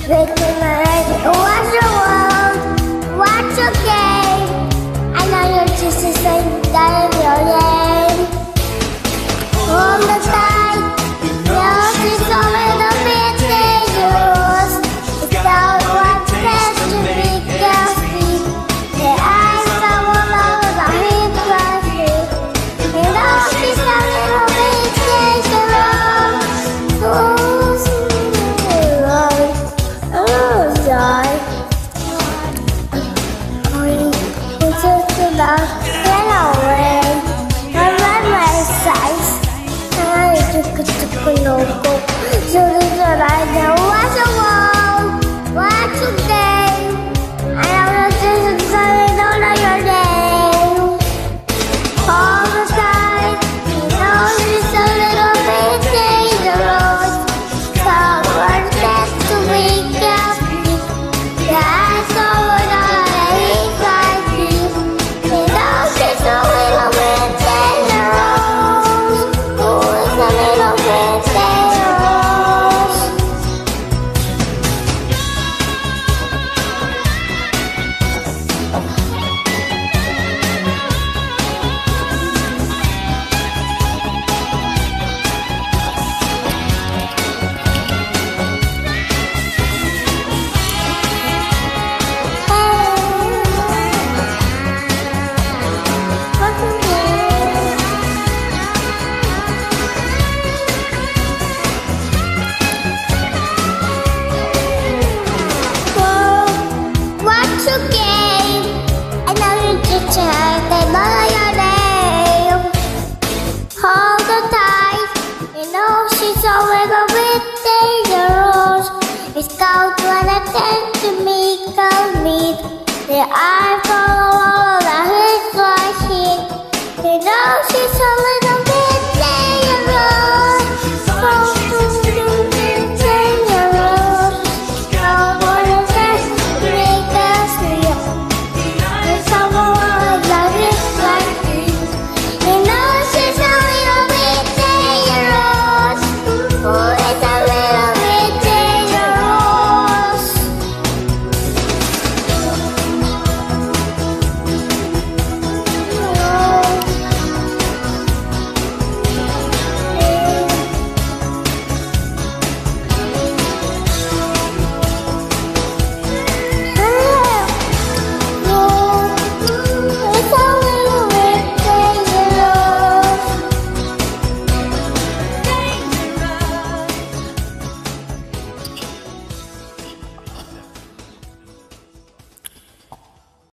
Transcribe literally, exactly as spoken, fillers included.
Breaking my leg, watch the world, watch your game. I know you're just the same, that is your name. Hold the tight, yours is a little bit dangerous. It's not what best to be careful. The eyes are all over the hip plastic. And all she's a little bit dangerous. Who's oh, joy. We just about get away. I run my size. I took a took a logo. So that I know what's the world. What's your name? I know this is I don't know your name. All the time, you know it's a little bit dangerous. So what's best to be careful? That's all what I hate like you. You know it's a little bit dangerous. Oh, it's a little bit dangerous. It's called when I tend to make a meet. The eye follow